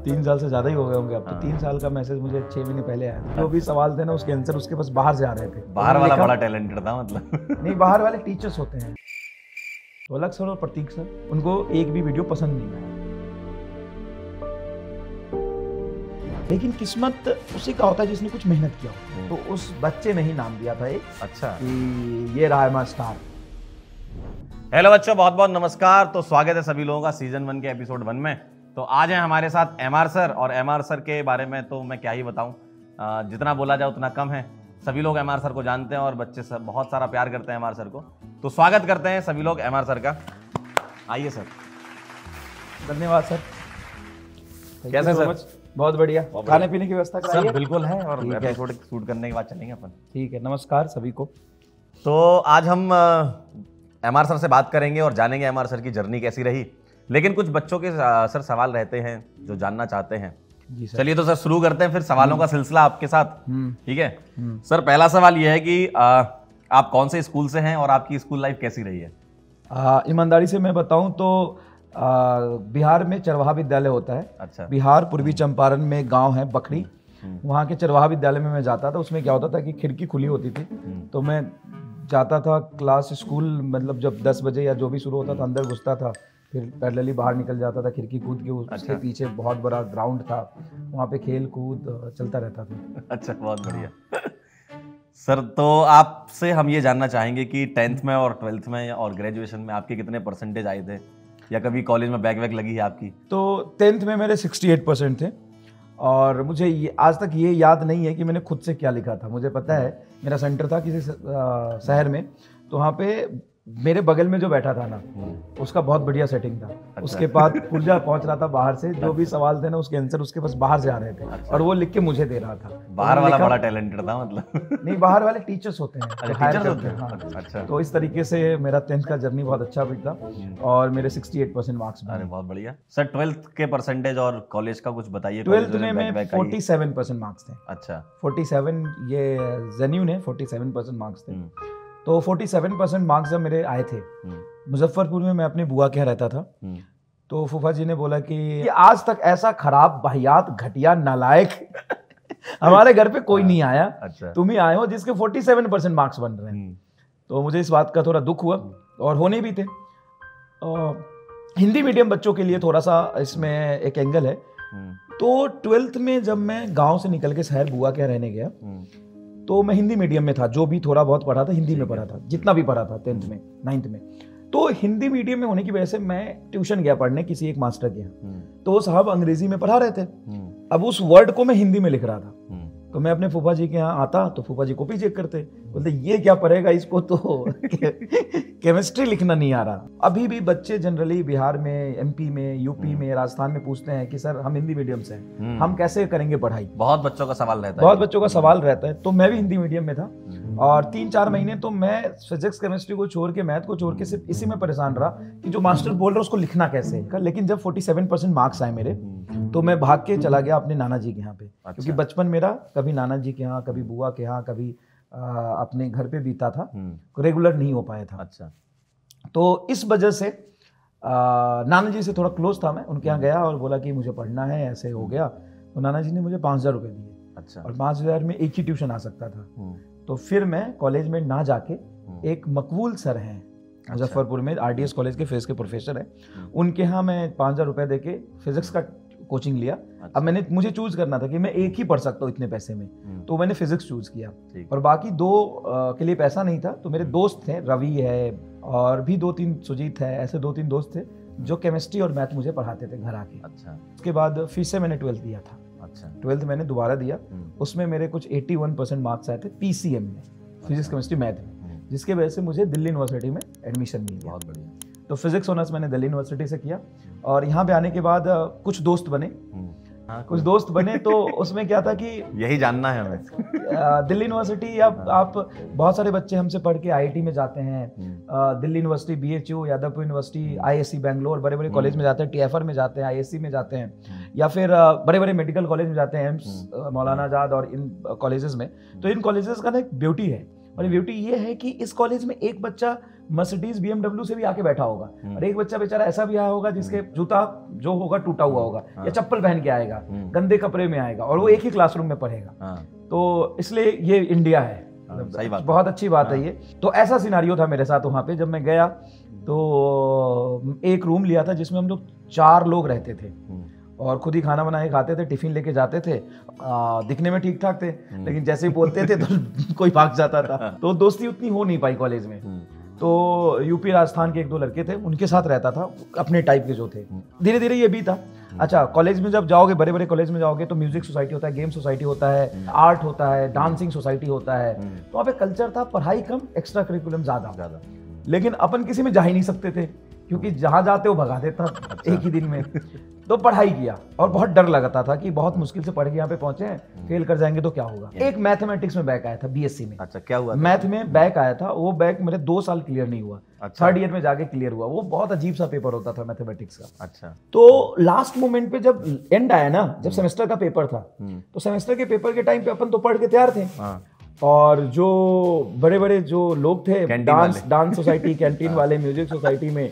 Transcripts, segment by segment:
3 साल से ज़्यादा ही हो गए होंगे अब तो। 3 साल का मैसेज मुझे 6 महीने पहले आया था। जो भी सवाल थे ना उसके आंसर उसके पास बाहर से आ रहे थे। बाहर वाला बड़ा टैलेंटेड था मतलब। नहीं, बाहर वाले टीचर्स होते हैं, ढोलक सर और प्रतीक सर, उनको एक भी वीडियो पसंद नहीं आया। लेकिन किस्मत उसी का होता है जिसने कुछ मेहनत किया हो। तो उस बच्चे ने ही नाम दिया था एक, अच्छा, कि ये रहा है स्टार। हेलो बच्चों, बहुत बहुत नमस्कार। तो स्वागत है सभी लोगों का सीजन 1 के एपिसोड 1 में। तो आज हैं हमारे साथ M R, sir M R के बारे में तो मैं क्या ही बताऊं, जितना बोला जाए उतना कम है। सभी लोग एमआर सर को जानते हैं और बच्चे सब बहुत सारा प्यार करते हैं एमआर सर को। तो स्वागत करते हैं सभी लोग एमआर सर का। आइए सर। धन्यवाद सर। कैसे सर? बहुत बढ़िया। खाने पीने की व्यवस्था सब बिल्कुल है, और एपिसोड शूट करने के बाद चलेंगे अपन। ठीक है, नमस्कार सभी को। तो आज हम एमआर सर से बात करेंगे और जानेंगे एमआर सर की जर्नी कैसी रही। लेकिन कुछ बच्चों के सर सवाल रहते हैं जो जानना चाहते हैं। जी सर। चलिए तो सर शुरू करते हैं फिर सवालों का सिलसिला आपके साथ। ठीक है सर, पहला सवाल यह है कि आप कौन से स्कूल से हैं और आपकी स्कूल लाइफ कैसी रही है? ईमानदारी से मैं बताऊं तो बिहार में चरवाहा विद्यालय होता है। अच्छा। बिहार पूर्वी चंपारण में गांव है बखरी, वहाँ के चरवाहा विद्यालय में मैं जाता था। उसमें क्या होता था कि खिड़की खुली होती थी, तो मैं जाता था क्लास स्कूल, मतलब जब 10 बजे या जो भी शुरू होता था अंदर घुसता था, फिर पैरेलली बाहर निकल जाता था खिड़की कूद के। उसके पीछे बहुत बड़ा ग्राउंड था, वहाँ पे खेल कूद चलता रहता था। अच्छा, बहुत बढ़िया सर। तो आपसे हम ये जानना चाहेंगे कि 10th में और 12th में और ग्रेजुएशन में आपके कितने परसेंटेज आए थे, या कभी कॉलेज में बैक वैक लगी है आपकी? तो 10th में मेरे 68% थे, और मुझे आज तक ये याद नहीं है कि मैंने खुद से क्या लिखा था। मुझे पता है मेरा सेंटर था किसी शहर में, तो वहाँ पे मेरे बगल में जो बैठा था ना, उसका बहुत बढ़िया सेटिंग था। अच्छा। उसके बाद पुर्जा पहुंच रहा था बाहर से, जो भी सवाल थे ना उसके आंसर उसके पास बाहर से आ रहे थे। अच्छा। और वो लिख के मुझे दे रहा था। बाहर वाला बड़ा टैलेंटेड था मतलब। नहीं, बाहर वाले टीचर्स होते हैं। अच्छा, टीचर्स होते हैं। हाँ। अच्छा। तो इस तरीके से मेरा 10th का जर्नी बहुत अच्छा बीता और मेरे 68% मार्क्स। अरे बहुत बढ़िया सर। 12th के परसेंटेज और कॉलेज का कुछ बताइए। 12th में मैं 47% मार्क्स थे। अच्छा। 47, ये जेन्युइन है, 47% मार्क्स थे। तो 47% मार्क्स जब मेरे आए थे, मुजफ्फरपुर में मैं अपनी बुआ के यहाँ रहता था, तो फूफा जी ने बोला कि आज तक ऐसा खराब, वाहियात, घटिया, नालायक हमारे घर पे कोई नहीं आया। अच्छा। तुम ही आए हो जिसके 47% मार्क्स बन रहे हैं। तो मुझे इस बात का थोड़ा दुख हुआ, और होने भी थे। हिंदी मीडियम बच्चों के लिए थोड़ा सा इसमें एक एंगल है। तो 12th में जब मैं गांव से निकल के शहर बुआ के यहाँ रहने गया, तो मैं हिंदी मीडियम में था। जो भी थोड़ा बहुत पढ़ा था हिंदी में पढ़ा था, जितना भी पढ़ा था 10th में 9th में। तो हिंदी मीडियम में होने की वजह से मैं ट्यूशन गया पढ़ने किसी एक मास्टर के यहाँ, तो वो साहब अंग्रेजी में पढ़ा रहे थे। अब उस वर्ड को मैं हिंदी में लिख रहा था, तो मैं अपने फूफा जी के यहाँ आता तो फूफा जी कॉपी चेक करते, बोलते ये क्या पढ़ेगा, इसको तो केमिस्ट्री लिखना नहीं आ रहा। अभी भी बच्चे जनरली बिहार में, एमपी में, यूपी में, राजस्थान में पूछते हैं कि सर हम हिंदी मीडियम से हैं, हम कैसे करेंगे पढ़ाई। बहुत बच्चों का सवाल रहता है। बहुत बच्चों का सवाल रहता है। तो मैं भी हिंदी मीडियम में था, और 3-4 महीने तो मैं फिजिक्स केमिस्ट्री को छोड़ के, मैथ को छोड़ के सिर्फ इसी में परेशान रहा कि जो मास्टर बोल रहा है उसको लिखना कैसे है। लेकिन जब 47% मार्क्स आए मेरे, तो मैं भाग के चला गया अपने नाना जी के यहाँ पे। अच्छा। क्योंकि बचपन मेरा कभी नाना जी के यहाँ, कभी बुआ के यहाँ, कभी अपने घर पे बीता था, रेगुलर नहीं हो पाया था। अच्छा। तो इस वजह से नाना जी से थोड़ा क्लोज था मैं, उनके यहाँ गया और बोला कि मुझे पढ़ना है, ऐसे हो गया। तो नाना जी ने मुझे 5,000 रुपये दिए। अच्छा। और 5,000 में एक ही ट्यूशन आ सकता था। तो फिर मैं कॉलेज में ना जाके, एक मकबूल सर हैं मुजफ्फरपुर में, RDS कॉलेज के फिजिक्स के प्रोफेसर हैं, उनके यहाँ मैं 5,000 रुपये दे के फिजिक्स का कोचिंग लिया। अच्छा। अब मुझे चूज करना था कि मैं एक ही पढ़ सकता हूँ इतने पैसे में, तो मैंने फिजिक्स चूज किया। और बाकी 2 के लिए पैसा नहीं था, तो मेरे दोस्त थे, रवि है और भी 2-3, सुजीत है, ऐसे 2-3 दोस्त थे जो केमिस्ट्री और मैथ मुझे पढ़ाते थे घर आके। अच्छा। उसके बाद फिर से मैंने 12th दिया था। अच्छा। 12th मैंने दोबारा दिया, उसमें मेरे कुछ 81% मार्क्स आए थे PCM में, फिजिक्स केमिस्ट्री मैथ में, जिसके वजह से मुझे दिल्ली यूनिवर्सिटी में एडमिशन मिल गया। बहुत बढ़िया। तो फिजिक्स ऑनर्स मैंने दिल्ली यूनिवर्सिटी से किया, और यहाँ पे आने के बाद कुछ दोस्त बने। कुछ दोस्त बने तो उसमें क्या था कि यही जानना है हमें। दिल्ली यूनिवर्सिटी, आप बहुत सारे बच्चे हमसे पढ़ के IIT में जाते हैं, Delhi university, BHU, Jadavpur university, ISC Bangalore, बड़े बड़े कॉलेज में जाते हैं, TFR में जाते हैं, ISC में जाते हैं, या फिर बड़े बड़े मेडिकल कॉलेज में जाते हैं, एम्स, मौलाना आजाद और इन कॉलेजेस में। तो इन कॉलेजेस का ना एक ब्यूटी है, और ब्यूटी ये है कि इस कॉलेज में एक बच्चा मर्सिडीज BMW से भी आके बैठा होगा, और एक बच्चा बेचारा ऐसा भी आया होगा जिसके जूता जो होगा टूटा हुआ होगा, या चप्पल पहन के आएगा, गंदे कपड़े में आएगा, और वो एक ही क्लासरूम में पढ़ेगा। तो इसलिए ये इंडिया है, सही बात, बहुत अच्छी बात है ये। तो ऐसा सिनारियो था मेरे साथ वहाँ पे। जब मैं गया तो एक रूम लिया था जिसमें हम लोग 4 लोग रहते थे, और खुद ही खाना बना के खाते थे, टिफिन लेके जाते थे। दिखने में ठीक ठाक थे, लेकिन जैसे ही बोलते थे तो कोई भाग जाता था। तो दोस्ती उतनी हो नहीं पाई कॉलेज में। तो यूपी राजस्थान के 1-2 लड़के थे, उनके साथ रहता था, अपने टाइप के जो थे। धीरे धीरे ये भी था। अच्छा, कॉलेज में जब जाओगे, बड़े बड़े कॉलेज में जाओगे तो म्यूजिक सोसाइटी होता है, गेम सोसाइटी होता है, आर्ट होता है, डांसिंग सोसाइटी होता है। तो वहाँ पे कल्चर था पढ़ाई कम, एक्स्ट्रा करिकुलम ज्यादा। लेकिन अपन किसी में जा ही नहीं सकते थे, क्योंकि जहां जाते हो भगा देता एक ही दिन में। तो पढ़ाई किया, और बहुत डर लगता था कि बहुत मुश्किल से पढ़ के यहाँ पे पहुंचे हैं, फेल कर जाएंगे तो क्या होगा। एक मैथमेटिक्स में बैक आया था BSc में। अच्छा, क्या हुआ? मैथ में बैक आया था, वो बैक मेरे 2 साल क्लियर नहीं हुआ। अच्छा। 3rd ईयर में जाके क्लियर हुआ। वो बहुत अजीब सा पेपर होता था मैथमेटिक्स का। अच्छा। तो लास्ट मोमेंट पे जब एंड आया ना, जब सेमेस्टर का पेपर था, तो सेमेस्टर के पेपर के टाइम पे अपन तो पढ़ के तैयार थे, और जो बड़े बड़े जो लोग थे डांस सोसाइटी, कैंटीन वाले, म्यूजिक सोसाइटी में,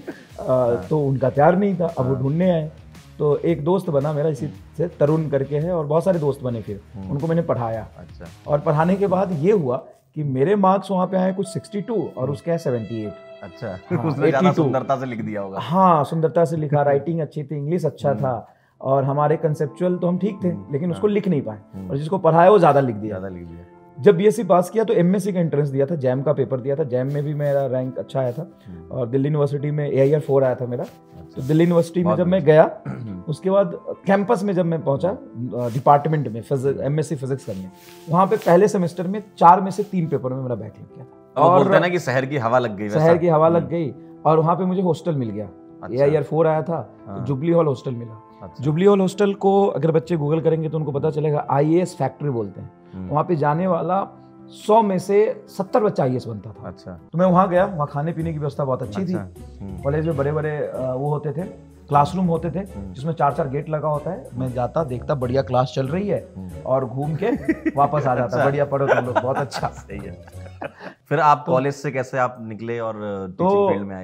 तो उनका तैयार नहीं था। अब वो ढूंढने आए, तो एक दोस्त बना मेरा इसी से, तरुण करके है, और बहुत सारे दोस्त बने। फिर उनको मैंने पढ़ाया। अच्छा। और पढ़ाने के बाद ये हुआ कि मेरे मार्क्स वहाँ पे आए कुछ 62, और उसके 78। अच्छा। हाँ, उसने ज़्यादा सुंदरता से लिख दिया होगा। हाँ, सुंदरता से लिखा, राइटिंग अच्छी थी, इंग्लिश अच्छा था, और हमारे कंसेप्चुअल तो हम ठीक थे, लेकिन उसको लिख नहीं पाए, और जिसको पढ़ाया वो ज़्यादा लिख दिया। जब BSc पास किया तो MSc का एंट्रेंस दिया था, जैम का पेपर दिया था। जैम में भी मेरा रैंक अच्छा आया था, और दिल्ली यूनिवर्सिटी में AIR 4 आया था मेरा। तो दिल्ली यूनिवर्सिटी में जब मैं गया, उसके बाद कैंपस में जब मैं पहुंचा, डिपार्टमेंट में MSc फिजिक्स करने, वहाँ पे पहले सेमेस्टर में 4 में से 3 पेपर में मेरा बैक लग गया। और बोलते हैं ना कि शहर की हवा लग गई। शहर की हवा लग गई, और वहाँ पे मुझे हॉस्टल मिल गया। AIR 4 आया था, तो जुबली हॉल हॉस्टल मिला। जुबली हॉल हॉस्टल को अगर बच्चे गूगल करेंगे तो उनको पता चलेगा, IAS फैक्ट्री बोलते हैं। वहाँ पे जाने वाला 100 में से 70 बच्चा IAS बनता था। अच्छा। तो मैं वहाँ गया, वहाँ खाने पीने की व्यवस्था बहुत अच्छी थी। कॉलेज में बड़े बड़े वो होते थे, क्लासरूम होते थे, जिसमें 4-4 गेट लगा होता है। मैं जाता, देखता बढ़िया क्लास चल रही है, और घूम के वापस आ जाता। बढ़िया पढ़ो तुम लोग, बहुत अच्छा। सही है। फिर आप कॉलेज से कैसे आप निकले और टीचिंग फील्ड में आए?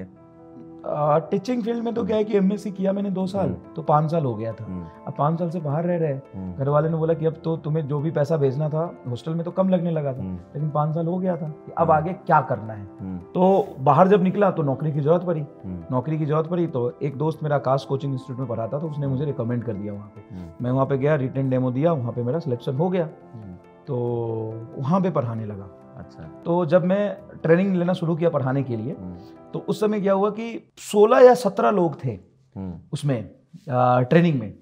टीचिंग फील्ड में तो क्या है कि MSc किया मैंने 2 साल, तो 5 साल हो गया था। अब 5 साल से बाहर रह रहे, घर वाले ने बोला कि अब तो तुम्हें जो भी पैसा भेजना था हॉस्टल में तो कम लगने लगा था, लेकिन 5 साल हो गया था कि अब आगे क्या करना है। तो बाहर जब निकला तो नौकरी की जरूरत पड़ी। तो एक दोस्त मेरा आकाश कोचिंग इंस्टीट्यूट में पढ़ाता था, तो उसने मुझे रिकमेंड कर दिया वहाँ पे। मैं वहाँ पे गया, रिटन डेमो दिया, वहाँ पे मेरा सिलेक्शन हो गया, तो वहाँ पे पढ़ाने लगा। अच्छा। तो जब मैं ट्रेनिंग लेना शुरू किया पढ़ाने के लिए, तो उस समय क्या हुआ कि 16 या 17 लोग थे उसमें ट्रेनिंग में।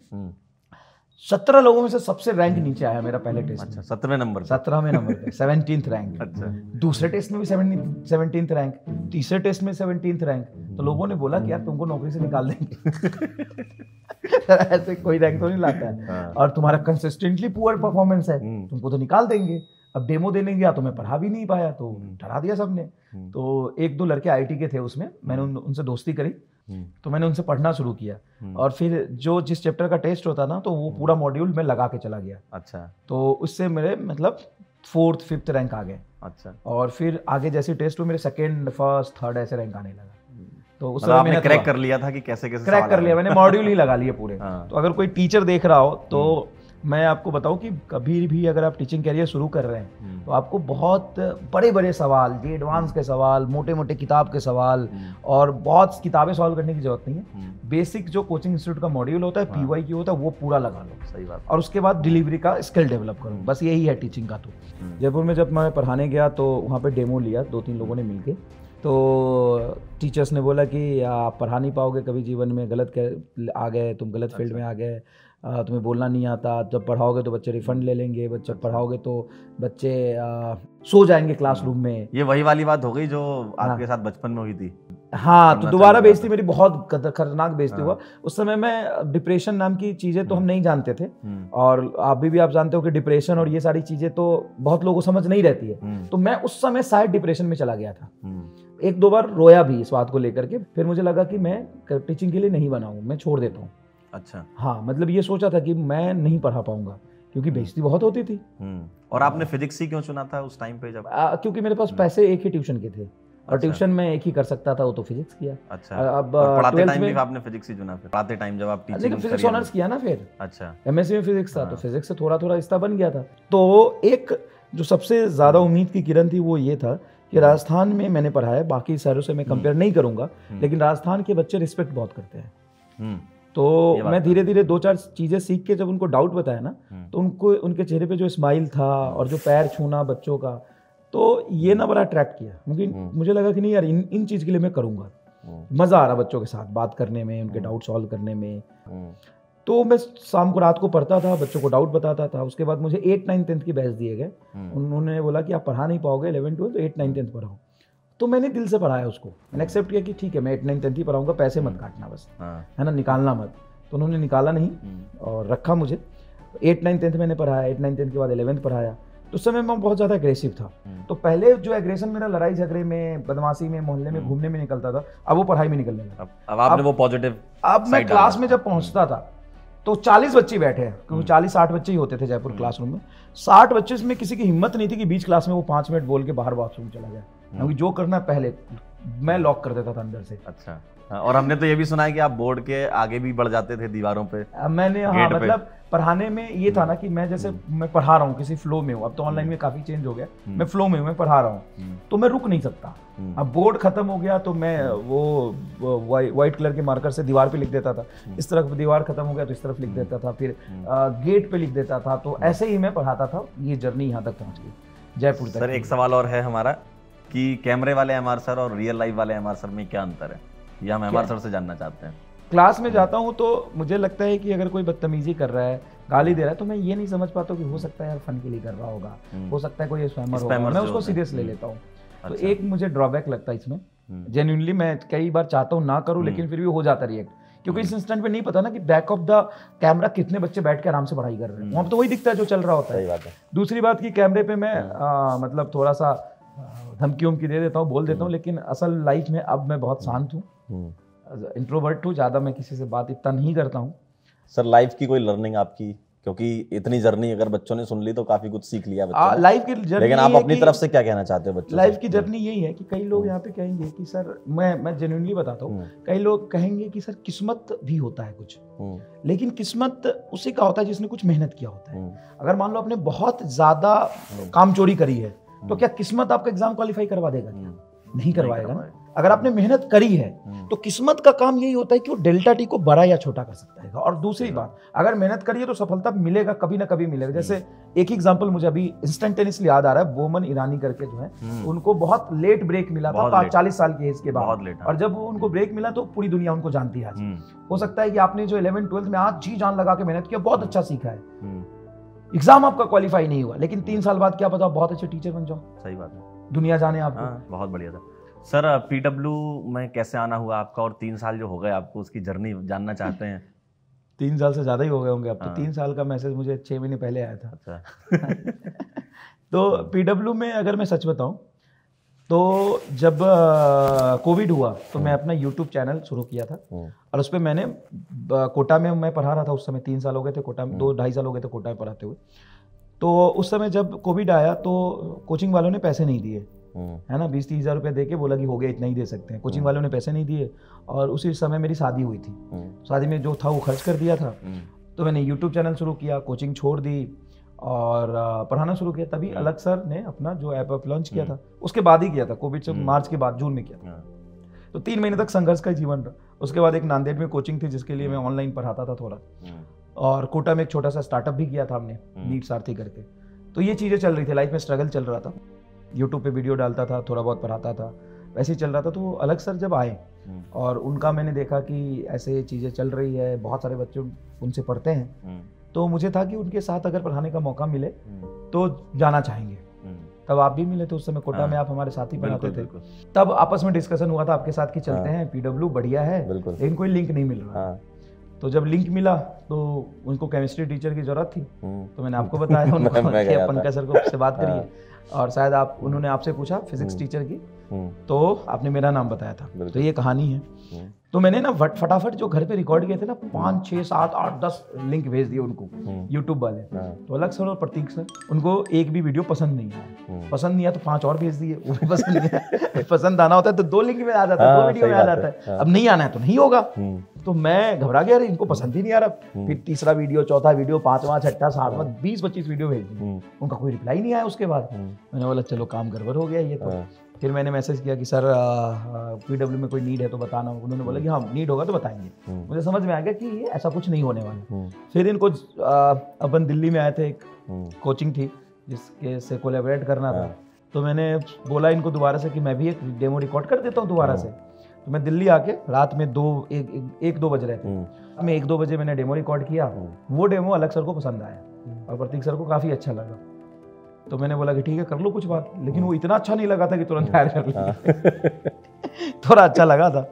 17 लोगों में से सबसे रैंक नीचे आया मेरा पहले टेस्ट। अच्छा, 17वें नंबर पे 17th रैंक। अच्छा। दूसरे टेस्ट में भी 17th रैंक, तीसरे टेस्ट में 17th रैंक। तो लोगों ने बोला कि यार तुमको नौकरी से निकाल देंगे। ऐसे कोई रैंक तो नहीं लाता है, और तुम्हारा कंसिस्टेंटली पुअर परफॉर्मेंस है, तुमको तो निकाल देंगे। अब डेमो देने गया तो मैं पढ़ा भी नहीं पाया, तो डरा दिया सबने। तो 1-2 लड़के IT के थे उसमें, मैंने उनसे दोस्ती करी, तो मैंने उनसे पढ़ना शुरू किया। और फिर जिस चैप्टर का टेस्ट होता ना, तो वो पूरा मॉड्यूल मैं लगा के चला गया। अच्छा। तो उससे मेरे मतलब 4th 5th रैंक आ गए। अच्छा। और फिर आगे जैसे टेस्ट हुए मेरे 2nd 1st 3rd ऐसे रैंक आने लगा। तो उस समय मैंने क्रैक कर लिया था कि कैसे क्रैक कर लिया मैंने, मॉड्यूल ही लगा लिए पूरे। तो अगर कोई टीचर देख रहा हो तो मैं आपको बताऊं कि कभी भी अगर आप टीचिंग कैरियर शुरू कर रहे हैं, तो आपको बहुत बड़े बड़े सवाल, जी एडवांस के सवाल, मोटे मोटे किताब के सवाल, और बहुत किताबें सॉल्व करने की जरूरत नहीं है। बेसिक जो कोचिंग इंस्टीट्यूट का मॉड्यूल होता है, PYQ होता है, वो पूरा लगा लो। सही बात। और उसके बाद डिलीवरी का स्किल डेवलप करो, बस यही है टीचिंग का। तो जयपुर में जब मैं पढ़ाने गया तो वहाँ पे डेमो लिया 2-3 लोगों ने मिलके। तो टीचर्स ने बोला कि आप पढ़ा नहीं पाओगे कभी जीवन में, गलत आ गए तुम, गलत फील्ड में आ गए, तुम्हें बोलना नहीं आता, जब पढ़ाओगे तो बच्चे रिफंड ले लेंगे, जब पढ़ाओगे तो बच्चे सो जाएंगे क्लासरूम में। ये वही वाली बात हो गई जो आपके साथ बचपन में हुई थी। हाँ, तो दोबारा बेइज्जती मेरी बहुत खतरनाक बेइज्जती हुआ। उस समय में डिप्रेशन नाम की चीजें तो हम नहीं जानते थे, और अभी भी आप जानते हो कि डिप्रेशन और ये सारी चीजें तो बहुत लोगों को समझ नहीं रहती है। तो मैं उस समय शायद डिप्रेशन में चला गया था, 1-2 बार रोया भी इस बात को लेकर के। फिर मुझे लगा कि मैं टीचिंग के लिए नहीं बना हूँ, मैं छोड़ देता हूँ। अच्छा। हाँ, मतलब ये सोचा था कि मैं नहीं पढ़ा पाऊंगा, क्योंकि बेइज्जती बहुत होती थी। और आपने फिजिक्स ही क्यों चुना था उस टाइम पे जब? क्योंकि मेरे पास पैसे एक ही ट्यूशन के थे, और ट्यूशन में एक ही कर सकता था, वो तो फिजिक्स किया। अच्छा, अब और पढ़ाते 12th टाइम भी में आपने फिजिक्स ही चुना? फिर पढ़ाते टाइम जब आप लेकिन टीचिंग फिजिक्स ऑनर्स किया ना, फिर अच्छा एमएससी में फिजिक्स था तो फिजिक्स से थोड़ा थोड़ा रिश्ता बन गया था। तो एक जो सबसे ज्यादा उम्मीद की किरण थी वो ये था कि राजस्थान में मैंने पढ़ा है, बाकी शहरों से मैं कंपेयर नहीं करूंगा, लेकिन राजस्थान के बच्चे रिस्पेक्ट बहुत करते हैं। तो मैं धीरे धीरे 2-4 चीजें सीख के जब उनको डाउट बताया ना, तो उनको उनके चेहरे पे जो स्माइल था और जो पैर छूना बच्चों का, तो ये ना बड़ा अट्रैक्ट किया। क्योंकि मुझे लगा कि नहीं यार, इन चीज के लिए मैं करूंगा। मजा आ रहा बच्चों के साथ बात करने में, उनके डाउट सॉल्व करने में। तो मैं शाम को रात को पढ़ता था, बच्चों को डाउट बताता था। उसके बाद मुझे 8, 9, 10th की बैच दिए गए। उन्होंने बोला कि आप पढ़ा नहीं पाओगे 11, 12, तो 8, 9, 10th पढ़ाओ। तो मैंने दिल से पढ़ाया उसको, मैंने एक्सेप्ट किया कि ठीक है मैं 8, 9, 10th ही पढ़ाऊंगा, पैसे मत काटना बस, है ना, निकालना मत। तो उन्होंने निकाला नहीं और रखा मुझे। 8, 9, 10th मैंने पढ़ाया। 8, 9, 10th के बाद 11th पढ़ाया। तो उस समय मैं बहुत ज़्यादा एग्रेसिव था। तो पहले जो एग्रेशन मेरा लड़ाई झगड़े में, बदमाशी में, मोहल्ले में घूमने में निकलता था, अब वो पढ़ाई में निकलने लगा। अब आपने वो पॉजिटिव, अब मैं क्लास में जब पहुंचता था तो 40 बच्चे बैठे हैं, क्योंकि 40-60 बच्चे ही होते थे जयपुर क्लासरूम में। 60 बच्चे में किसी की हिम्मत नहीं थी कि बीच क्लास में वो 5 मिनट बोल के बाहर बाथरूम चला जाए। क्योंकि जो करना पहले मैं लॉक कर देता था अंदर से। अच्छा, और हमने तो ये भी सुना है कि आप बोर्ड के आगे भी बढ़ जाते थे दीवारों पे। मैंने हाँ, मतलब पढ़ाने में ये था ना कि मैं जैसे मैं पढ़ा रहा हूँ, किसी फ्लो में हूँ। अब तो ऑनलाइन में काफी चेंज हो गया, मैं फ्लो में हूँ, मैं पढ़ा रहा हूँ, तो मैं रुक नहीं सकता। अब बोर्ड खत्म हो गया तो मैं वो व्हाइट कलर के मार्कर से दीवार पे लिख देता था। इस तरफ दीवार खत्म हो गया तो इस तरफ लिख देता था, फिर गेट पे लिख देता था। तो ऐसे ही मैं पढ़ाता था। ये जर्नी यहाँ तक पहुँच गई, जयपुर तक। सर एक सवाल और है हमारा कि कैमरे वाले M R sir real life वाले एमआर सर में क्या अंतर है, ये हम एमआर सर से जानना चाहते हैं। क्लास में जाता हूँ तो मुझे लगता है कि अगर कोई बदतमीजी कर रहा है, गाली दे रहा है, तो मैं ये नहीं समझ पाता कि हो सकता है यार फन के लिए कर रहा होगा, हो सकता है कोई स्पैमर होगा, मैं उसको सीरियस ले लेता हूँ। तो एक मुझे ड्रॉबैक लगता है इसमें। जेन्युइनली मैं कई बार चाहता हूँ ना करूँ, लेकिन फिर भी हो जाता रिएक्ट, क्योंकि इस इंस्टेंट पे नहीं पता ना कि बैक ऑफ द कैमरा कितने बच्चे बैठ के आराम से पढ़ाई कर रहे हैं। वहाँ तो वही दिखता है जो चल रहा होता है। दूसरी बात की कैमरे पे मैं मतलब थोड़ा सा धमकी उमकी दे देता हूँ, बोल देता हूँ, लेकिन असल लाइफ में अब मैं बहुत शांत हूँ, इंट्रोवर्ट हूँ, ज़्यादा मैं किसी से बात इतना नहीं करता हूँ। सर लाइफ की कोई लर्निंग आपकी, क्योंकि इतनी जर्नी अगर बच्चों ने सुन ली तो काफी कुछ सीख लिया बच्चों ने। लाइफ की जर्नी, लेकिन आप अपनी तरफ से क्या कहना चाहते हो बच्चों? लाइफ की जर्नी यही है कि कई लोग यहाँ पे कहेंगे कि सर, मैं जेन्युइनली बताता हूँ, कई लोग कहेंगे कि सर किस्मत भी होता है कुछ, लेकिन किस्मत उसी का होता है जिसने कुछ मेहनत किया होता है। अगर मान लो आपने बहुत ज्यादा काम चोरी करी है, तो क्या किस्मत आपका एग्जाम क्वालिफाई करवा देगा? क्या नहीं करवाएगा ना। अगर आपने मेहनत करी है तो किस्मत का काम यही होता है कि वो डेल्टा टी को बड़ा या छोटा कर सकता है। और दूसरी बात, अगर मेहनत करी है तो सफलता मिलेगा, कभी ना कभी मिलेगा। जैसे एक एग्जांपल मुझे अभी इंस्टेंटेनियसली याद आ रहा है, बोमन ईरानी करके जो है, उनको बहुत लेट ब्रेक मिला था, 40 साल की एज के बाद, और जब उनको ब्रेक मिला तो पूरी दुनिया उनको जानती है आज। हो सकता है कि आपने जो 11, 12 में आज जी जान लगा के मेहनत किया, बहुत अच्छा सीखा है, एग्जाम आपका क्वालिफाई नहीं हुआ, लेकिन 3 साल बाद क्या पता बहुत अच्छे टीचर बन जाओ। सही बात है, दुनिया जाने आपको। बहुत बढ़िया था। सर पीडब्ल्यू में कैसे आना हुआ आपका, और 3 साल जो हो गए आपको, उसकी जर्नी जानना चाहते हैं। 3 साल से ज़्यादा ही हो गए होंगे अब तो। 3 साल का मैसेज मुझे 6 महीने पहले आया था। अच्छा। तो पीडब्ल्यू में अगर मैं सच बताऊं तो जब कोविड हुआ तो मैं अपना यूट्यूब चैनल शुरू किया था, और उस पर मैंने कोटा में मैं पढ़ा रहा था उस समय। 3 साल हो गए थे कोटा में, 2-2.5 साल हो गए थे कोटा में पढ़ाते हुए। तो उस समय जब कोविड आया तो कोचिंग वालों ने पैसे नहीं दिए, है ना, 20-30 हज़ार रुपये दे के बोला कि हो गया, इतना ही दे सकते हैं। कोचिंग वालों ने पैसे नहीं दिए, और उसी समय मेरी शादी हुई थी। शादी में जो था वो खर्च कर दिया था। तो मैंने यूट्यूब चैनल शुरू किया, कोचिंग छोड़ दी और पढ़ाना शुरू किया। तभी अलग सर ने अपना जो ऐप लॉन्च किया था, उसके बाद ही किया था, कोविड से मार्च के बाद, जून में किया था। तो 3 महीने तक संघर्ष का जीवन रहा। उसके बाद एक नांदेड़ में कोचिंग थी जिसके लिए मैं ऑनलाइन पढ़ाता था थोड़ा, और कोटा में एक छोटा सा स्टार्टअप भी किया था हमने, नीट सारथी करके। तो ये चीज़ें चल रही थी, लाइफ में स्ट्रगल चल रहा था। यूट्यूब पे वीडियो डालता था, थोड़ा बहुत पढ़ाता था, वैसे ही चल रहा था। तो अलग सर जब आए और उनका मैंने देखा कि ऐसे चीज़ें चल रही है, बहुत सारे बच्चे उनसे पढ़ते हैं, तो मुझे था कि उनके साथ अगर पढ़ाने का मौका मिले तो जाना चाहेंगे। तब आप भी मिले थे उस समय कोटा में, आप हमारे साथ ही पढ़ाते थे। तब आपस में डिस्कशन हुआ था आपके साथ कि चलते हैं, पीडब्ल्यू बढ़िया है, लेकिन कोई लिंक नहीं मिल रहा। तो जब लिंक मिला तो उनको केमिस्ट्री टीचर की जरूरत थी, तो मैंने आपको बताया, उनको पंकज सर को से बात करिए। और शायद उन्होंने आपसे पूछा फिजिक्स टीचर की, तो आपने मेरा नाम बताया था। तो ये कहानी है। तो मैंने ना फटाफट जो घर पे रिकॉर्ड किए थे ना 5, 6, 7, 8, 10 लिंक भेज दिए उनको, यूट्यूब वाले। तो अलग सर और प्रतीक सर, उनको एक भी वीडियो पसंद नहीं आया। पसंद नहीं आया तो 5 और भेज दिए, वो भी पसंद नहीं आया। पसंद आना होता है तो 2 लिंक में आ जाता है, 2 वीडियो में आ जाता है। अब नहीं आना है तो नहीं होगा। तो मैं घबरा गया, अरे इनको पसंद ही नहीं आ रहा। फिर तीसरा वीडियो, चौथा वीडियो, 5वां, 6ठा, 7वां, 20-25 वीडियो भेज दिए। उनका कोई रिप्लाई नहीं आया उसके बाद। मैंने बोला चलो काम गड़बड़ हो गया ये तो। फिर मैंने मैसेज किया कि सर पीडब्ल्यू में कोई नीड है तो बताना। उन्होंने बोला कि हाँ नीड होगा तो बताएंगे। मुझे समझ में आ गया कि ये ऐसा कुछ नहीं होने वाला। फिर इनको अपन दिल्ली में आए थे, एक कोचिंग थी जिसके से कोलैबोरेट करना था। तो मैंने बोला इनको दोबारा से कि मैं भी एक डेमो रिकॉर्ड कर देता हूँ दोबारा से। तो मैं दिल्ली आके रात में 1-2 बज रहे थे, मैं 1-2 बजे मैंने डेमो रिकॉर्ड किया। वो डेमो अलग सर को पसंद आया और प्रतीक सर को काफ़ी अच्छा लगा। तो मैंने बोला कि ठीक है कर लो कुछ बात, लेकिन वो इतना अच्छा नहीं लगा था कि तुरंत हायर कर लिया। थोड़ा अच्छा लगा था।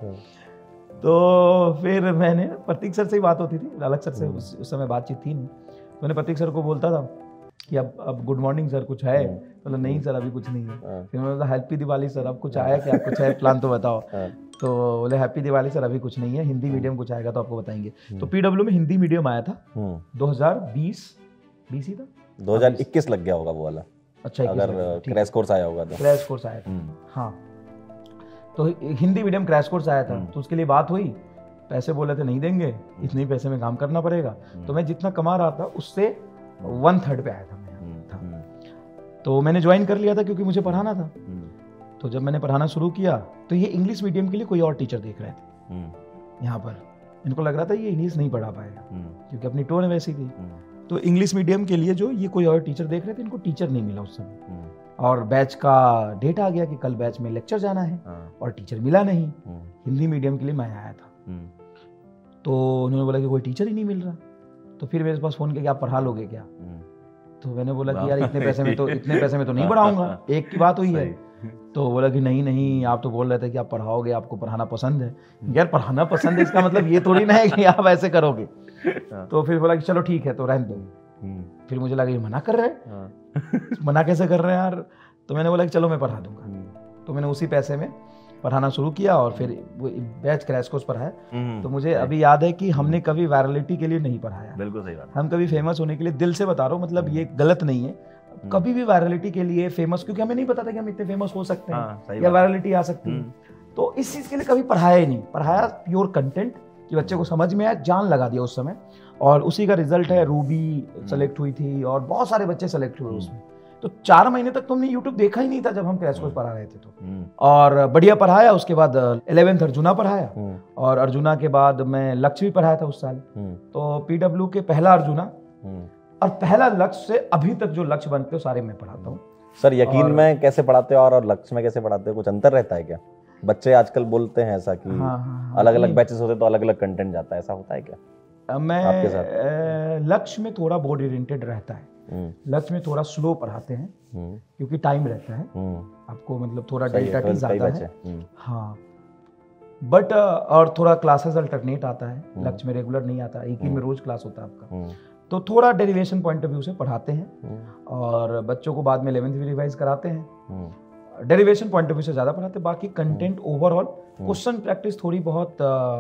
तो फिर मैंने प्रतीक सर से ही बात होती थी, अलग सर से उस समय बातचीत थी नहीं। मैंने प्रतीक सर को बोलता था कि अब गुड मॉर्निंग सर कुछ है, मतलब नहीं सर अभी कुछ नहीं है। फिर मैंने बोला हैप्पी दिवाली सर, अब कुछ आया क्या, कुछ है प्लान तो बताओ। तो बोले हैप्पी दिवाली सर अभी कुछ नहीं है, हिंदी मीडियम कुछ आएगा तो आपको बताएंगे। तो पीडब्ल्यू में हिंदी मीडियम आया था 2020 ही था, 2021 लग गया होगा वो वाला। अच्छा, अगर क्रैश कोर्स आया होगा तो। क्रैश कोर्स आया था, हाँ। तो हिंदी मीडियम क्रैश कोर्स आया था, तो उसके लिए बात हुई। पैसे बोले थे नहीं देंगे, इतने ही पैसे में काम करना पड़ेगा। तो मैं जितना कमा रहा था उससे 1/3 पे आया था मैं। तो मैंने ज्वाइन कर लिया था क्योंकि मुझे पढ़ाना था। तो जब मैंने पढ़ाना शुरू किया तो ये इंग्लिश मीडियम के लिए कोई और टीचर देख रहे थे यहाँ पर। इनको लग रहा था ये इंग्लिश नहीं पढ़ा पाएगा क्योंकि अपनी टोन वैसी थी। तो इंग्लिश मीडियम के लिए जो ये कोई और टीचर देख रहे थे, इनको टीचर नहीं मिला उस समय। और बैच का डेट आ गया कि कल बैच में लेक्चर जाना है और टीचर मिला नहीं। हिंदी मीडियम के लिए मैं आया था। तो उन्होंने बोला कि कोई टीचर ही नहीं मिल रहा। तो फिर मेरे पास फोन किया कि आप पढ़ा लोगे क्या। तो मैंने बोला कि यार इतने पैसे में तो नहीं पढ़ाऊंगा, एक की बात हुई है। तो बोला कि नहीं आप तो बोल रहे थे कि आप पढ़ाओगे, आपको पढ़ाना पसंद है। यार पढ़ाना पसंद है इसका मतलब ये थोड़ी ना है कि आप ऐसे करोगे। तो फिर बोला कि चलो ठीक है तो रहने दो। फिर मुझे लगा ये मना कर रहे हैं, मना कैसे कर रहे हैं यार। तो मैंने बोला कि चलो मैं पढ़ा दूंगा। तो मैंने उसी पैसे में पढ़ाना शुरू किया और फिर वो बैच क्रैश कोर्स पढ़ाया। तो मुझे अभी याद है कि हमने कभी वायरलिटी के लिए नहीं पढ़ाया। बिल्कुल सही बात। हम कभी फेमस होने के लिए, दिल से बता रहा हूँ, मतलब ये गलत नहीं है, कभी भी वायरलिटी के लिए फेमस, क्योंकि हमें नहीं पता था कि हम इतने फेमस हो सकते हैं या वायरलिटी आ सकती है। तो इस चीज़ के लिए कभी पढ़ाया ही नहीं। पढ़ाया प्योर कंटेंट कि बच्चे को समझ में आया, जान लगा दिया उस समय। और उसी का रिजल्ट है रूबी सेलेक्ट हुई थी और बहुत सारे बच्चे सेलेक्ट हुए उसमें। तो 4 महीने तक तो हमने यूट्यूब देखा ही नहीं था जब हम क्रैश कोर्स पढ़ा रहे थे। तो और बढ़िया पढ़ाया। उसके बाद 11th अर्जुना पढ़ाया और अर्जुना के बाद मैं लक्ष्य भी पढ़ाया था उस साल। तो पीडब्ल्यू के पहला अर्जुना और पहला लक्ष्य से अभी तक जो लक्ष्य बनते हो सारे मैं पढ़ाता हूँ। सर यकीन में कैसे पढ़ाते हो और लक्ष्य में कैसे पढ़ाते हो, कुछ अंतर रहता है क्या? बच्चे आजकल बोलते हैं ऐसा कि अलग अलग बैचेस होते तो अलग अलग कंटेंट जाता है, ऐसा होता है क्या? मैं लक्ष्य में थोड़ा बोर्ड ओरिएंटेड रहता है। लक्ष्य में थोड़ा स्लो पढ़ाते हैं क्योंकि टाइम रहता है आपको, मतलब थोड़ा डेल्टा टी ज्यादा है। हाँ बट और थोड़ा क्लासेस अल्टरनेट आता है। लक्ष्य में रेगुलर नहीं आता, एक ही में रोज क्लास होता है आपका। तो थोड़ा डेरिवेशन पॉइंट ऑफ व्यू से पढ़ाते हैं और बच्चों को बाद में 11th भी रिवाइज कराते हैं। डेरिवेशन पॉइंट ऑफ व्यू से ज्यादा पढ़ाते हैं। बाकी कंटेंट ओवरऑल क्वेश्चन प्रैक्टिस थोड़ी बहुत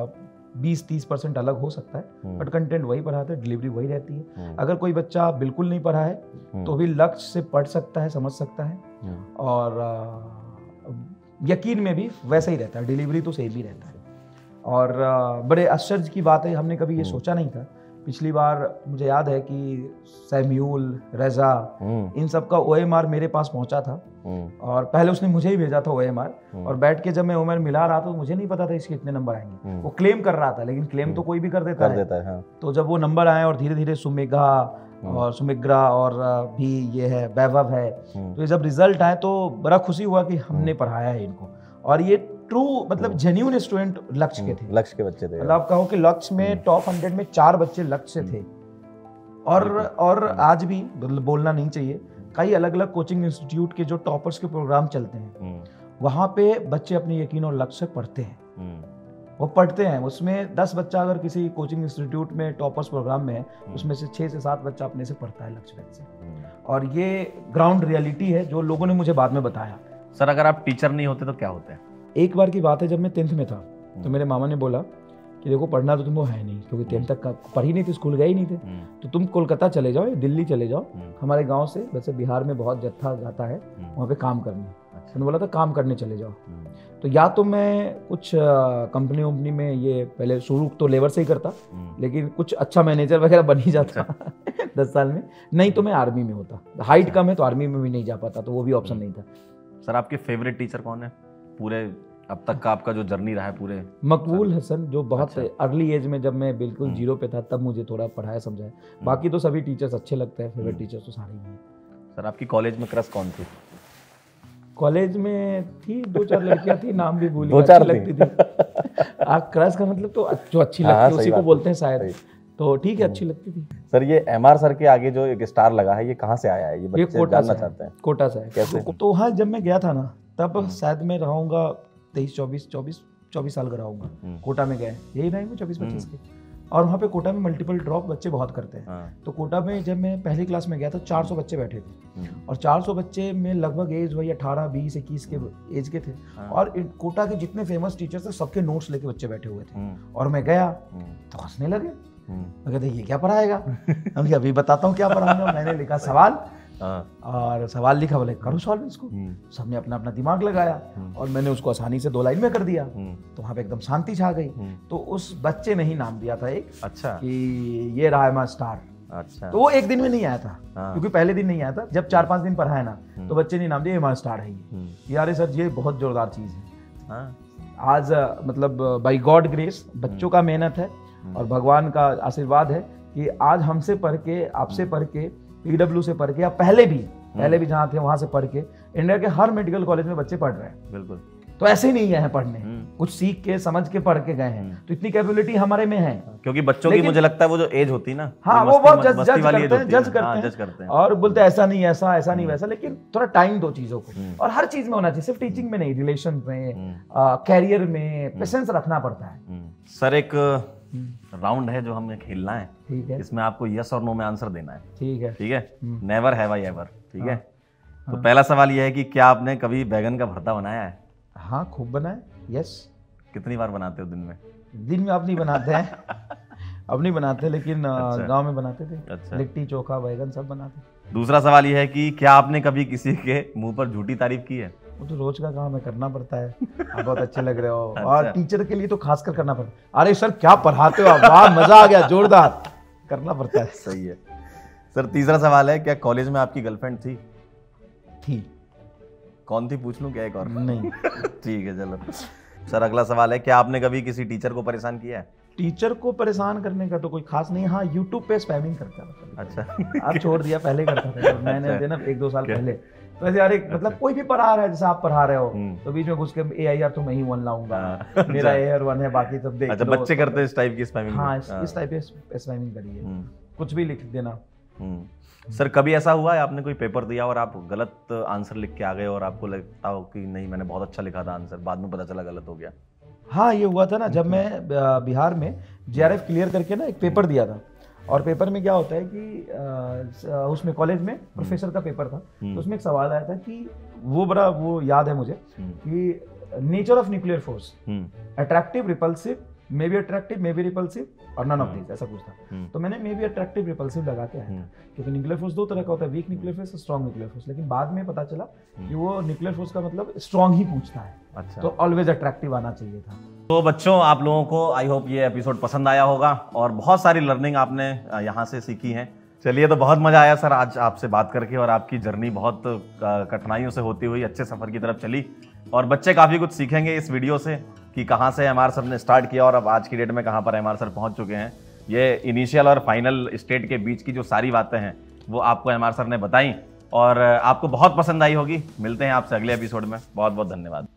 20-30% अलग हो सकता है, बट कंटेंट वही पढ़ाते हैं, डिलीवरी वही रहती है। अगर कोई बच्चा बिल्कुल नहीं पढ़ा है तो भी लक्ष्य से पढ़ सकता है, समझ सकता है और यकीन में भी वैसा ही रहता है, डिलीवरी तो सेम ही रहता है। और बड़े आश्चर्य की बात है, हमने कभी ये सोचा नहीं था। पिछली बार मुझे याद है कि सैम्यूल, रजा, इन सब का OMR मेरे पास पहुंचा था और पहले उसने मुझे ही भेजा था OMR। और बैठ के जब मैं OMR मिला रहा था तो मुझे नहीं पता था इसके इतने नंबर आएंगे। वो क्लेम कर रहा था, लेकिन क्लेम तो कोई भी कर देता है। हाँ। तो जब वो नंबर आए और धीरे धीरे सुमेघा और सुमिग्रा और भी ये है वैभव है, तो ये जब रिजल्ट आए तो बड़ा खुशी हुआ कि हमने पढ़ाया है इनको। और ये ट्रू मतलब जेन्युइन स्टूडेंट लक्ष्य के थे, लक्ष्य के बच्चे थे। मतलब आप कहो कि लक्ष्य में टॉप 100 में 4 बच्चे लक्ष्य से थे। और आज भी बोलना नहीं चाहिए, कई अलग अलग कोचिंग इंस्टीट्यूट के जो टॉपर्स के प्रोग्राम चलते हैं वहां पे बच्चे अपने यकीन और लक्ष्य पढ़ते हैं। वो पढ़ते हैं, उसमें 10 बच्चा अगर किसी कोचिंग इंस्टीट्यूट में टॉपर्स प्रोग्राम में है, उसमें से 6 से 7 बच्चा अपने से पढ़ता है लक्ष्य बैंक से। और ये ग्राउंड रियलिटी है जो लोगों ने मुझे बाद में बताया। सर अगर आप टीचर नहीं होते तो क्या होते हैं? एक बार की बात है, जब मैं 10th में था तो मेरे मामा ने बोला कि देखो पढ़ना तो तुमको है नहीं, क्योंकि 10th तक का पढ़ ही नहीं थे, स्कूल गए ही नहीं थे, तो तुम कोलकाता चले जाओ या दिल्ली चले जाओ, हमारे गांव से वैसे बिहार में बहुत जत्था जाता है वहाँ पे काम करने। मैंने बोला था काम करने चले जाओ। तो या तो मैं कुछ कंपनी वंपनी में, ये पहले शुरू तो लेबर से ही करता, लेकिन कुछ अच्छा मैनेजर वगैरह बन ही जाता 10 साल में, नहीं तो मैं आर्मी में होता। हाइट कम है तो आर्मी में भी नहीं जा पाता, तो वो भी ऑप्शन नहीं था। सर आपके फेवरेट टीचर कौन है पूरे अब तक का, आपका जो जर्नी रहा है पूरे? मकबूल हसन, जो बहुत अर्ली एज में जब मैं बिल्कुल जीरो पे था तब मुझे थोड़ा पढ़ाया समझाया। बाकी तो सभी टीचर्स अच्छे लगते हैं, फेवरेट टीचर्स तो सारे ही हैं। सर आपकी कॉलेज में क्रश कौन थी? कॉलेज में थी 2-4 लड़कियां थी, नाम भी भूल, 2-4 लगती थी। क्रश का मतलब तो जो अच्छी लगती है उसी को बोलते हैं शायद, तो ठीक है, अच्छी लगती थी। सर ये एमआर सर के आगे जो एक स्टार लगा है, ये कहाँ से आया है? ये बच्चे जानना चाहते हैं। कोटा से है। कैसे? तो हाँ, जब मैं गया था ना तब शायद मैं रहूँगा 23-24 साल का रहूँगा। कोटा में गए, यही रहेंगे 24-25 के। और वहाँ पे कोटा में मल्टीपल ड्रॉप बच्चे बहुत करते हैं। तो कोटा में जब मैं पहली क्लास में गया था 400 बच्चे बैठे थे, और 400 बच्चे में लगभग एज वही 18, 20, 21 के एज के थे। और कोटा के जितने फेमस टीचर्स थे सबके नोट्स लेके बच्चे बैठे हुए थे। और मैं गया तो हंसने लगे, मैं कहते ये क्या पढ़ाएगा? अभी बताता हूँ क्या पढ़ाऊंगा। मैंने लिखा सवाल, और सवाल लिखा, बोले करो सॉल्व इसको। सबने अपना अपना दिमाग लगाया और मैंने उसको आसानी से 2 लाइन में कर दिया। तो वहाँ पे एकदम शांति छा गई। तो उस बच्चे ने ही नाम दिया था एक, अच्छा, कि ये रहा है स्टार। अच्छा, तो वो एक दिन में नहीं आया था, क्योंकि पहले दिन नहीं आया था। जब 4-5 दिन पढ़ाया ना तो बच्चे ने नाम दिया ये स्टार है ये। यार सर ये बहुत जोरदार चीज है। आज मतलब बाय गॉड ग्रेस बच्चों का मेहनत है और भगवान का आशीर्वाद है कि आज हमसे पढ़ के, आपसे पढ़ के, पीडब्ल्यू से पढ़ के, या पहले भी जहाँ थे वहां से पढ़ के इंडिया के हर मेडिकल कॉलेज में बच्चे पढ़ रहे हैं। बिल्कुल। तो ऐसे ही नहीं गए हैं पढ़ने, कुछ सीख के समझ के पढ़ के गए हैं। तो इतनी कैपेबिलिटी हमारे में है, क्योंकि बच्चों की मुझे लगता है वो जो एज होती है ना, हाँ वो बहुत जज करते हैं और बोलते हैं ऐसा नहीं, ऐसा नहीं वैसा। लेकिन थोड़ा टाइम दो चीजों को, और हर चीज में होना चाहिए, सिर्फ टीचिंग में नहीं, रिलेशन में, कैरियर में पेशेंस रखना पड़ता है। सर एक राउंड है जो हमें खेलना है, ठीक है? इसमें आपको यस और नो में आंसर देना है, ठीक है? नेवर हैव आई एवर, ठीक है? तो पहला सवाल यह है कि क्या आपने कभी बैगन का भरता बनाया है? हाँ, खूब बनाया। यस। कितनी बार बनाते हो दिन में? दिन में अब नहीं बनाते हैं अब नहीं बनाते, लेकिन गांव में बनाते थे। अच्छा। लिट्टी चोखा बैगन सब बनाते। दूसरा सवाल यह है कि क्या आपने कभी किसी के मुंह पर झूठी तारीफ की है? वो तो रोज का काम है, करना पड़ता है। आप बहुत अच्छे लग रहे हो। अच्छा। और टीचर के लिए तो खासकर करना पड़ता है। अरे सर क्या पढ़ाते हो आप, वाह मजा आ गया, जोरदार, करना पड़ता है। सही है। सर तीसरा सवाल है, क्या कॉलेज में आपकी गर्लफ्रेंड थी? कौन थी पूछ लूं क्या एक और? नहीं। ठीक है चलो। सर अगला सवाल है, क्या आपने कभी किसी टीचर को परेशान किया है? टीचर को परेशान करने का तो कोई खास नहीं। हाँ, यूट्यूब पे स्पैमिंग करता था। अच्छा। अब छोड़ दिया, पहले करता था मैंने देना 1-2 साल पहले। तो ऐसे यार मतलब कोई भी पढ़ा रहा है, जैसे आप पढ़ा रहे हो तो बीच में घुस के AIR तो मैं ही 1 लाऊंगा, मेरा AIR 1 है, बाकी सब देख। अच्छा, बच्चे करते हैं इस टाइप की स्पैमिंग? हाँ, इस टाइप की स्पैमिंग करी है, कुछ भी लिख देना। सर कभी ऐसा हुआ है आपने कोई पेपर दिया और आप गलत आंसर लिख के आ गए और आपको लगता हो कि नहीं मैंने बहुत अच्छा लिखा था आंसर, बाद में पता चला गलत हो गया? हाँ, ये हुआ था ना जब मैं बिहार में JRF क्लियर करके ना एक पेपर दिया था। और पेपर में क्या होता है कि उसमें कॉलेज में प्रोफेसर का पेपर था, तो उसमें एक सवाल आया था कि वो याद है मुझे कि nature of nuclear force, attractive, repulsive, may be attractive, may be repulsive और नन ऑफ दिस, ऐसा कुछ था। तो मैंने मे बी अट्रैक्टिव, रिपल्सिव लगा के आया था, क्योंकि न्यूक्लियर फोर्स 2 तरह का होता है, वीक न्यूक्लियर फोर्स और स्ट्रॉन्ग न्यूक्लियर फोर्स। लेकिन बाद में पता चला कि वो न्यूक्लियर फोर्स का मतलब स्ट्रॉन्ग ही पूछता है। अच्छा। तो ऑलवेज अट्रैक्टिव आना चाहिए था। तो बच्चों, आप लोगों को आई होप ये एपिसोड पसंद आया होगा और बहुत सारी लर्निंग आपने यहाँ से सीखी है। चलिए, तो बहुत मजा आया सर आज आपसे बात करके, और आपकी जर्नी बहुत कठिनाइयों से होती हुई अच्छे सफर की तरफ चली, और बच्चे काफी कुछ सीखेंगे इस वीडियो से कि कहाँ से एमआर सर ने स्टार्ट किया और अब आज की डेट में कहाँ पर एमआर सर पहुँच चुके हैं। ये इनिशियल और फाइनल स्टेट के बीच की जो सारी बातें हैं वो आपको एमआर सर ने बताई और आपको बहुत पसंद आई होगी। मिलते हैं आपसे अगले एपिसोड में। बहुत बहुत धन्यवाद।